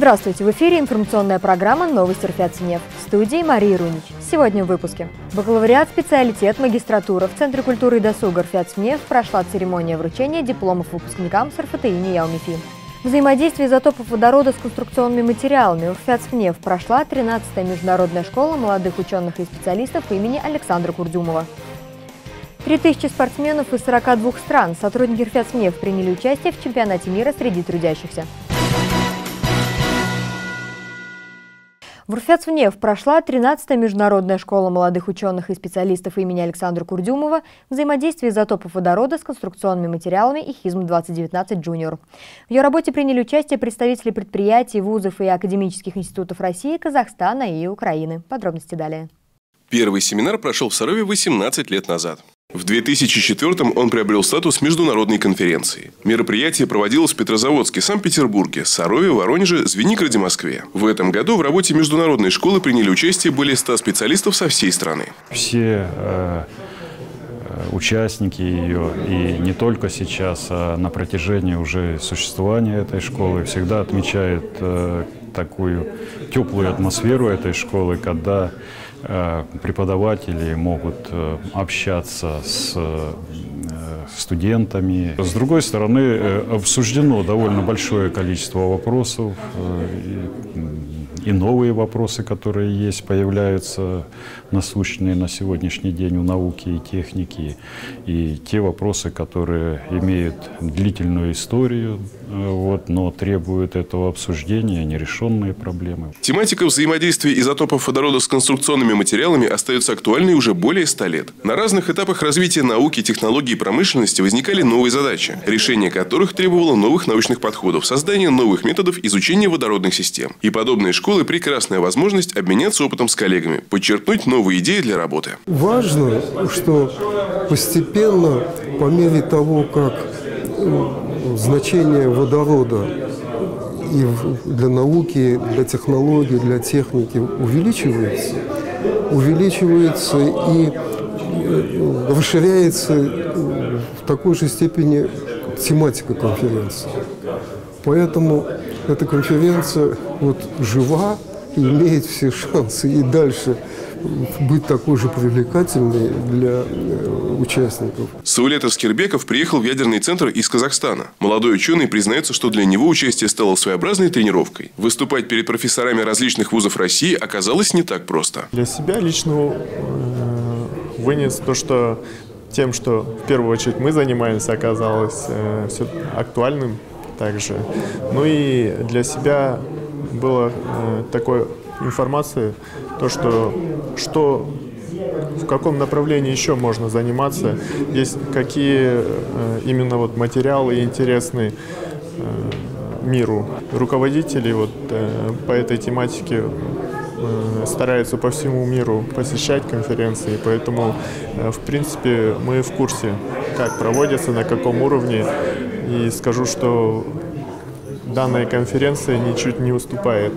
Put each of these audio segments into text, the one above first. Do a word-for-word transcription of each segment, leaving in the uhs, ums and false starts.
Здравствуйте! В эфире информационная программа «Новости РФЯЦ-НЕФ». В студии Мария Рунич. Сегодня в выпуске. Бакалавриат, специалитет, магистратура. В Центре культуры и досуга РФЯЦ-НЕФ прошла церемония вручения дипломов выпускникам с РФТИ НИЯ-УМИФИ. Взаимодействие изотопов водорода с конструкционными материалами. В РФЯЦ-НЕФ прошла тринадцатая международная школа молодых ученых и специалистов имени Александра Курдюмова. Три тысячи спортсменов из сорока двух стран. Сотрудники РФЯЦ-НЕФ приняли участие в чемпионате мира среди трудящихся. В РФЯЦ-НЕФ прошла тринадцатая международная школа молодых ученых и специалистов имени Александра Курдюмова «Взаимодействие изотопов водорода с конструкционными материалами» и ХИЗМ двадцать девятнадцать Junior. В ее работе приняли участие представители предприятий, вузов и академических институтов России, Казахстана и Украины. Подробности далее. Первый семинар прошел в Сарове восемнадцать лет назад. В две тысячи четвёртом он приобрел статус международной конференции. Мероприятие проводилось в Петрозаводске, Санкт-Петербурге, Сарове, Воронеже, Звенигороде, Москве. В этом году в работе международной школы приняли участие более ста специалистов со всей страны. Все э, участники ее, и не только сейчас, а на протяжении уже существования этой школы, всегда отмечают э, такую теплую атмосферу этой школы, когда преподаватели могут общаться с студентами. С другой стороны, обсуждено довольно большое количество вопросов, и новые вопросы, которые есть, появляются насущные на сегодняшний день у науки и техники, и те вопросы, которые имеют длительную историю, вот, но требуют этого обсуждения, нерешенные проблемы. Тематика взаимодействия изотопов водорода с конструкционными материалами остается актуальной уже более ста лет. На разных этапах развития науки, технологий и промышленности возникали новые задачи, решение которых требовало новых научных подходов, создания новых методов изучения водородных систем. И подобные школы – прекрасная возможность обменяться опытом с коллегами, подчеркнуть новые идеи для работы. Важно, что постепенно, по мере того, как значение водорода и для науки, для технологий, для техники увеличивается, увеличивается и расширяется в такой же степени тематика конференции. Поэтому эта конференция вот жива и имеет все шансы и дальше быть такой же привлекательной для участников. Саулет Аскербеков приехал в ядерный центр из Казахстана. Молодой ученый признается, что для него участие стало своеобразной тренировкой. Выступать перед профессорами различных вузов России оказалось не так просто. Для себя лично э, вынес то, что тем, что в первую очередь мы занимаемся, оказалось э, все актуальным также. Ну и для себя было э, такой информации, то, что, что в каком направлении еще можно заниматься, есть какие э, именно вот материалы интересны э, миру. Руководители вот, э, по этой тематике э, стараются по всему миру посещать конференции, поэтому, э, в принципе, мы в курсе, как проводятся, на каком уровне, и скажу, что данная конференция ничуть не уступает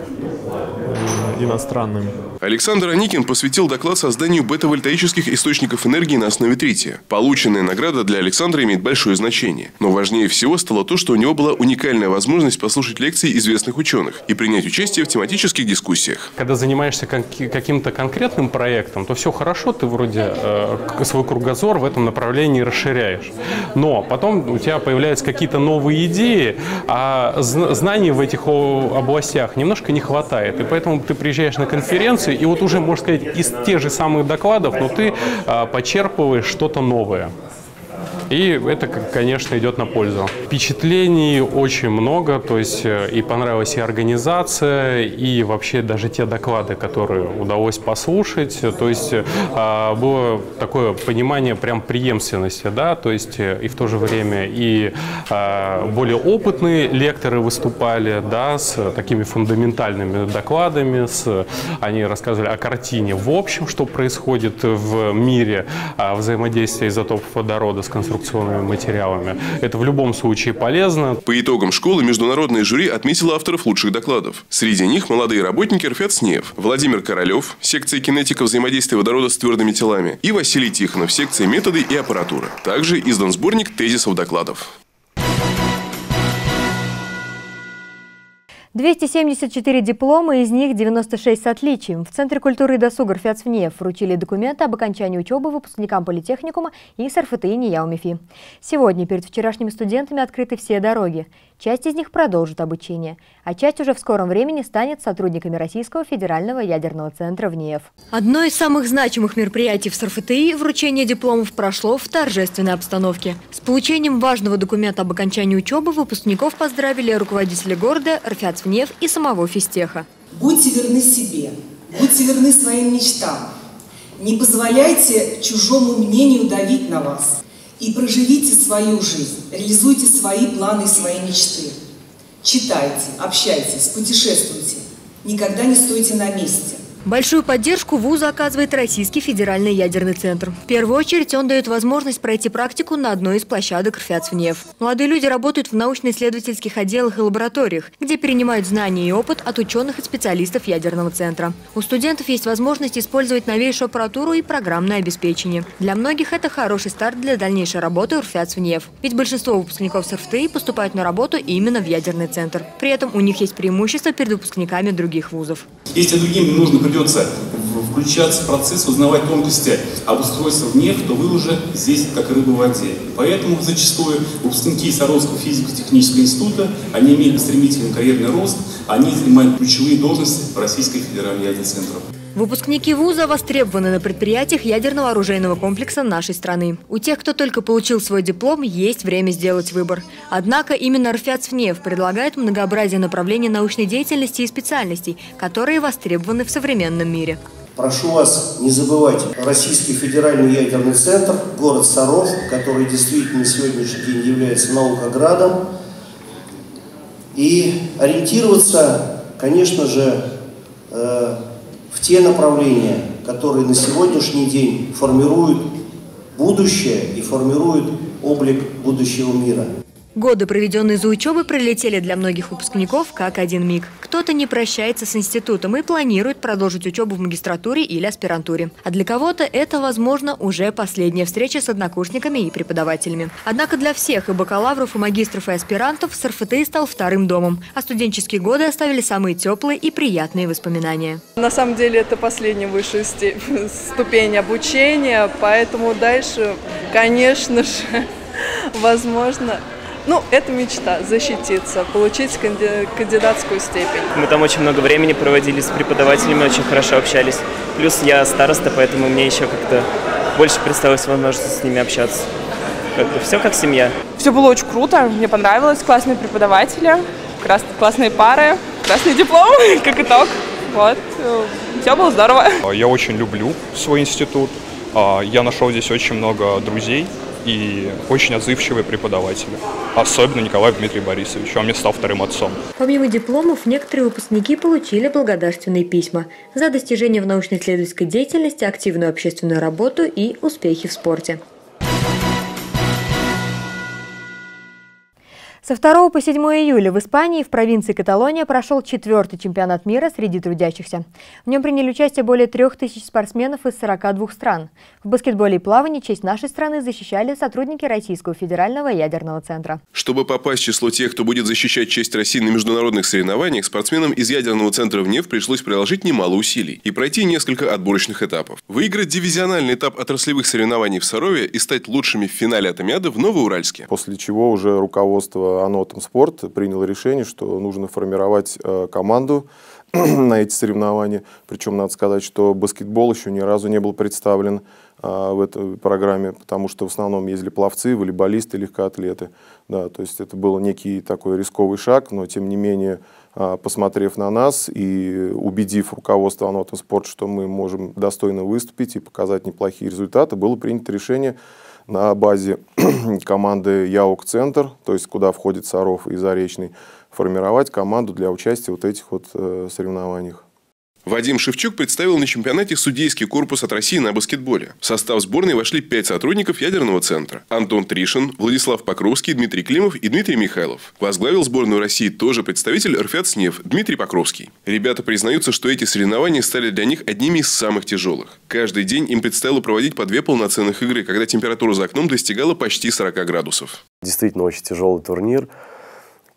иностранным. Александр Аникин посвятил доклад созданию бета-вольтаических источников энергии на основе трития. Полученная награда для Александра имеет большое значение. Но важнее всего стало то, что у него была уникальная возможность послушать лекции известных ученых и принять участие в тематических дискуссиях. Когда занимаешься каким-то конкретным проектом, то все хорошо, ты вроде э, свой кругозор в этом направлении расширяешь. Но потом у тебя появляются какие-то новые идеи, а знаний в этих областях немножко не хватает. И поэтому ты приезжаешь на конференцию, и вот уже, можно сказать, из тех же самых докладов, но ты а, почерпываешь что-то новое. И это, конечно, идет на пользу. Впечатлений очень много, то есть и понравилась и организация, и вообще даже те доклады, которые удалось послушать. То есть было такое понимание прям преемственности, да, то есть и в то же время и более опытные лекторы выступали, да, с такими фундаментальными докладами, с, они рассказывали о картине в общем, что происходит в мире взаимодействия изотопов водорода с конструкцией материалами. Это в любом случае полезно. По итогам школы международное жюри отметило авторов лучших докладов. Среди них молодые работники РФЯЦ-НЕФ, Владимир Королев, секция кинетика взаимодействия водорода с твердыми телами, и Василий Тихонов, секция методы и аппаратура. Также издан сборник тезисов докладов. двести семьдесят четыре диплома, из них девяносто шесть с отличием. В Центре культуры и досуга РФЯЦ-ВНЕФ вручили документы об окончании учебы выпускникам политехникума и СРФТИ НИЯ-УМИФИ. Сегодня перед вчерашними студентами открыты все дороги. Часть из них продолжит обучение, а часть уже в скором времени станет сотрудниками Российского федерального ядерного центра ВНЕФ. Одно из самых значимых мероприятий в СРФТИ – вручение дипломов прошло в торжественной обстановке. С получением важного документа об окончании учебы выпускников поздравили руководители города, РФЯЦ-ВНЕФ и самого физтеха. Будьте верны себе, будьте верны своим мечтам. Не позволяйте чужому мнению давить на вас. И проживите свою жизнь, реализуйте свои планы и свои мечты. Читайте, общайтесь, путешествуйте. Никогда не стойте на месте. Большую поддержку вузу оказывает Российский федеральный ядерный центр. В первую очередь он дает возможность пройти практику на одной из площадок РФЯЦ-ВНЕФ. Молодые люди работают в научно-исследовательских отделах и лабораториях, где перенимают знания и опыт от ученых и специалистов ядерного центра. У студентов есть возможность использовать новейшую аппаратуру и программное обеспечение. Для многих это хороший старт для дальнейшей работы РФЯЦ-ВНЕФ. Ведь большинство выпускников СРФТИ поступают на работу именно в ядерный центр. При этом у них есть преимущество перед выпускниками других вузов. Если другим не нужно придется включаться в процесс, узнавать тонкости обустройства ВНЕФ, то вы уже здесь как рыба в воде. Поэтому зачастую выпускники Саровского физико-технического института, они имеют стремительный карьерный рост, они занимают ключевые должности в Российской федеральной ядерном центре. Выпускники вуза востребованы на предприятиях ядерного оружейного комплекса нашей страны. У тех, кто только получил свой диплом, есть время сделать выбор. Однако именно РФЯЦ-ВНЕФ предлагает многообразие направлений научной деятельности и специальностей, которые востребованы в современном мире. Прошу вас не забывать Российский федеральный ядерный центр, город Саров, который действительно на сегодняшний день является наукоградом, и ориентироваться, конечно же, э в те направления, которые на сегодняшний день формируют будущее и формируют облик будущего мира. Годы, проведенные за учебой, пролетели для многих выпускников как один миг. Кто-то не прощается с институтом и планирует продолжить учебу в магистратуре или аспирантуре. А для кого-то это, возможно, уже последняя встреча с однокурсниками и преподавателями. Однако для всех, и бакалавров, и магистров, и аспирантов, СРФТИ стал вторым домом. А студенческие годы оставили самые теплые и приятные воспоминания. На самом деле это последняя высшая ступень обучения, поэтому дальше, конечно же, возможно... Ну, это мечта – защититься, получить кандидатскую степень. Мы там очень много времени проводили с преподавателями, очень хорошо общались. Плюс я староста, поэтому мне еще как-то больше представилась возможность с ними общаться. Как бы все как семья. Все было очень круто, мне понравилось, классные преподаватели, классные пары, красный диплом, как итог. Вот, все было здорово. Я очень люблю свой институт, я нашел здесь очень много друзей и очень отзывчивые преподаватели. Особенно Николай Дмитрий Борисович, он мне стал вторым отцом. Помимо дипломов, некоторые выпускники получили благодарственные письма за достижения в научно-исследовательской деятельности, активную общественную работу и успехи в спорте. Со второго по седьмое июля в Испании в провинции Каталония прошел четвертый чемпионат мира среди трудящихся. В нем приняли участие более трех тысяч спортсменов из сорока двух стран. В баскетболе и плавании честь нашей страны защищали сотрудники Российского федерального ядерного центра. Чтобы попасть в число тех, кто будет защищать честь России на международных соревнованиях, спортсменам из ядерного центра ВНЕФ пришлось приложить немало усилий и пройти несколько отборочных этапов. Выиграть дивизиональный этап отраслевых соревнований в Сарове и стать лучшими в финале Атомиады в Новоуральске. После чего уже руководство Анатомспорт приняло решение, что нужно формировать э, команду на эти соревнования. Причем надо сказать, что баскетбол еще ни разу не был представлен э, в этой программе, потому что в основном ездили пловцы, волейболисты, легкоатлеты. Да, то есть это был некий такой рисковый шаг, но тем не менее, э, посмотрев на нас и убедив руководство Анатомспорт, что мы можем достойно выступить и показать неплохие результаты, было принято решение на базе команды ЯОК-центр, то есть куда входит Саров и Заречный, формировать команду для участия в вот этих вот э, соревнованиях. Вадим Шевчук представил на чемпионате судейский корпус от России на баскетболе. В состав сборной вошли пять сотрудников ядерного центра. Антон Тришин, Владислав Покровский, Дмитрий Климов и Дмитрий Михайлов. Возглавил сборную России тоже представитель РФЯЦ-НЕФ Дмитрий Покровский. Ребята признаются, что эти соревнования стали для них одними из самых тяжелых. Каждый день им предстояло проводить по две полноценных игры, когда температура за окном достигала почти сорока градусов. Действительно очень тяжелый турнир,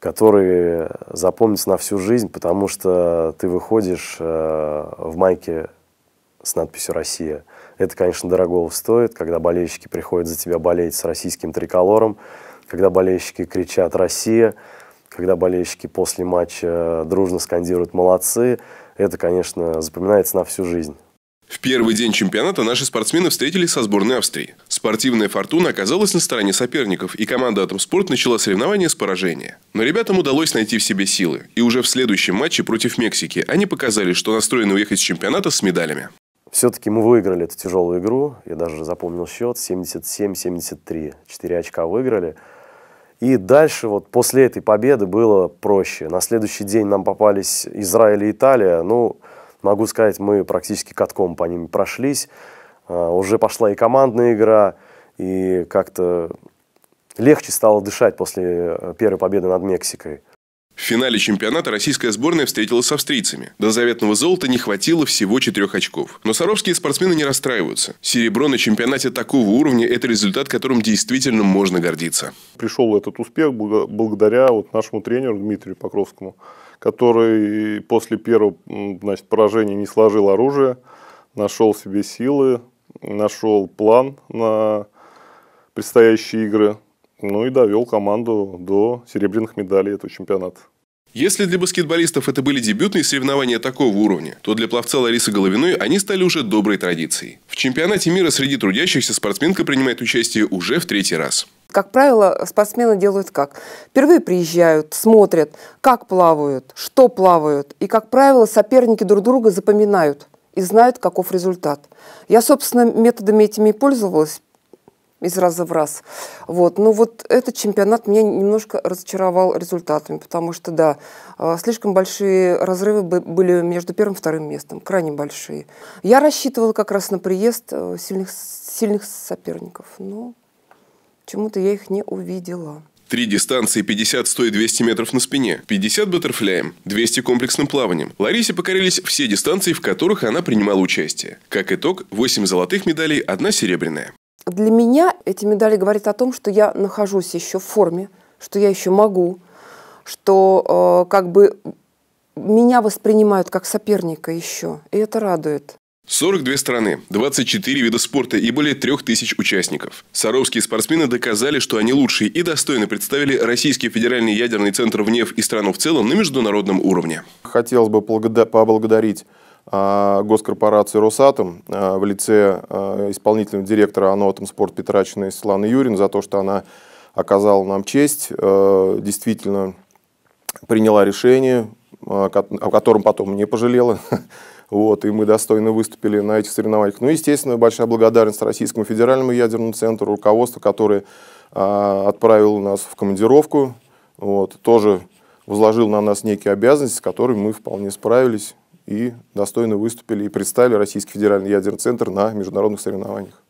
которые запомнятся на всю жизнь, потому что ты выходишь э, в майке с надписью «Россия». Это, конечно, дорогого стоит, когда болельщики приходят за тебя болеть с российским триколором, когда болельщики кричат «Россия», когда болельщики после матча дружно скандируют «Молодцы». Это, конечно, запоминается на всю жизнь. В первый день чемпионата наши спортсмены встретились со сборной Австрии. Спортивная фортуна оказалась на стороне соперников, и команда «Атомспорт» начала соревнования с поражения. Но ребятам удалось найти в себе силы. И уже в следующем матче против Мексики они показали, что настроены уехать с чемпионата с медалями. Все-таки мы выиграли эту тяжелую игру. Я даже запомнил счет. семьдесят семь семьдесят три. Четыре очка выиграли. И дальше, вот после этой победы было проще. На следующий день нам попались Израиль и Италия. Ну, могу сказать, мы практически катком по ним прошлись. Uh, уже пошла и командная игра, и как-то легче стало дышать после первой победы над Мексикой. В финале чемпионата российская сборная встретилась с австрийцами. До заветного золота не хватило всего четырех очков. Но саровские спортсмены не расстраиваются. Серебро на чемпионате такого уровня – это результат, которым действительно можно гордиться. Пришел этот успех благодаря вот нашему тренеру Дмитрию Покровскому, который после первого, значит, поражения не сложил оружие, нашел себе силы, нашел план на предстоящие игры, ну и довел команду до серебряных медалей этого чемпионата. Если для баскетболистов это были дебютные соревнования такого уровня, то для пловца Ларисы Головиной они стали уже доброй традицией. В чемпионате мира среди трудящихся спортсменка принимает участие уже в третий раз. Как правило, спортсмены делают как? Впервые приезжают, смотрят, как плавают, что плавают. И, как правило, соперники друг друга запоминают и знают, каков результат. Я, собственно, методами этими и пользовалась из раза в раз. Вот. Но вот этот чемпионат меня немножко разочаровал результатами, потому что, да, слишком большие разрывы были между первым и вторым местом, крайне большие. Я рассчитывала как раз на приезд сильных, сильных соперников, но почему-то я их не увидела. Три дистанции: пятьдесят, сто и двести метров на спине, пятьдесят баттерфляем, двести комплексным плаванием. Ларисе покорились все дистанции, в которых она принимала участие. Как итог, восемь золотых медалей, одна серебряная. Для меня эти медали говорят о том, что я нахожусь еще в форме, что я еще могу, что э, как бы меня воспринимают как соперника еще, и это радует. сорок две страны, двадцать четыре вида спорта и более трех тысяч участников. Саровские спортсмены доказали, что они лучшие, и достойно представили Российский федеральный ядерный центр ВНЕФ и страну в целом на международном уровне. Хотелось бы поблагодарить а, госкорпорацию «Росатом» а, в лице а, исполнительного директора АНО «Атомспорт» Петрачиной Светланы Юрьевны за то, что она оказала нам честь, а, действительно приняла решение, а, о котором потом не пожалела. Вот, и мы достойно выступили на этих соревнованиях. Ну, естественно, большая благодарность Российскому федеральному ядерному центру, руководству, которое а, отправило нас в командировку. Вот, тоже возложил на нас некие обязанности, с которыми мы вполне справились и достойно выступили и представили Российский федеральный ядерный центр на международных соревнованиях.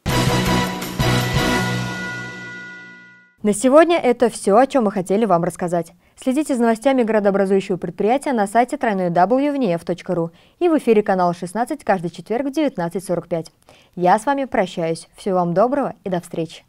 На сегодня это все, о чем мы хотели вам рассказать. Следите за новостями градообразующего предприятия на сайте дабл ю дабл ю дабл ю точка внеэф точка ру и в эфире канала шестнадцать каждый четверг в девятнадцать сорок пять. Я с вами прощаюсь. Всего вам доброго и до встречи.